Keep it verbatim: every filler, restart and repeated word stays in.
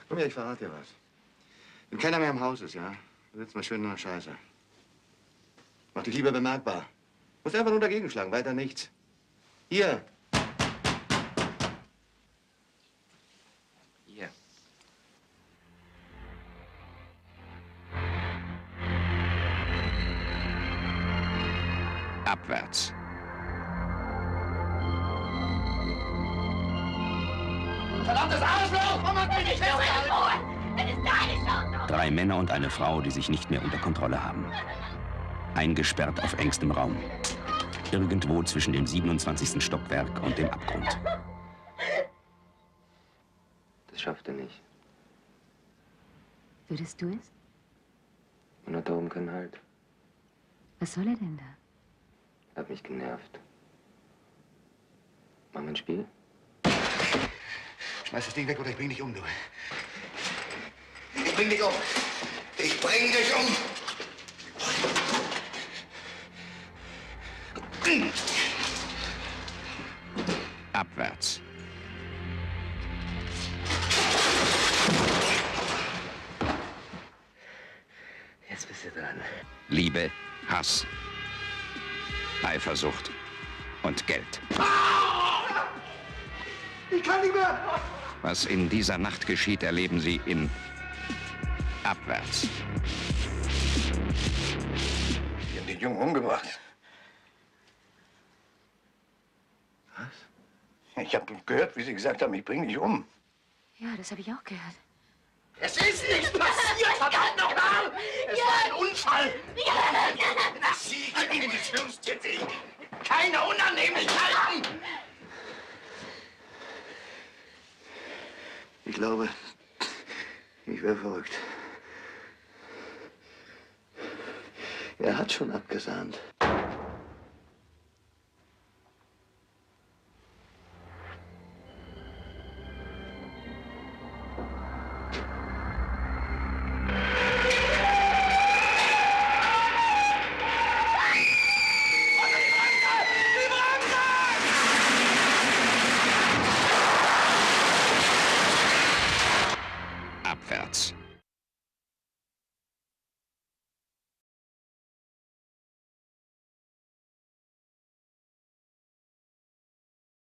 Komm her, ich verrate dir was. Wenn keiner mehr im Haus ist, ja, dann sitzt man schön in der Scheiße. Mach dich lieber bemerkbar. Musst einfach nur dagegen schlagen, weiter nichts. Hier. Hier. Abwärts. Verdammtes Arschloch! Komm mal nicht festhalten! Das ist deine Schuld! Drei Männer und eine Frau, die sich nicht mehr unter Kontrolle haben. Eingesperrt auf engstem Raum. Irgendwo zwischen dem siebenundzwanzigsten Stockwerk und dem Abgrund. Das schafft er nicht. Würdest du es? Und hat da oben keinen Halt. Was soll er denn da? Hat mich genervt. Machen wir ein Spiel? Schmeiß das Ding weg oder ich bring dich um, du. Ich bring dich um. Ich bring dich um. Abwärts. Jetzt bist du dran. Liebe, Hass, Eifersucht und Geld. Ich kann nicht mehr. Was in dieser Nacht geschieht, erleben Sie in Abwärts. Die haben den Jungen umgebracht. Was? Ich habe gehört, wie Sie gesagt haben, ich bringe dich um. Ja, das habe ich auch gehört. Es ist nichts passiert, verdammt nochmal! Es war ein Unfall! Na, Sie kriegen die schlimmste Ding! Keine Unannehmlichkeiten! Ich glaube, ich wäre verrückt. Er hat schon abgesahnt.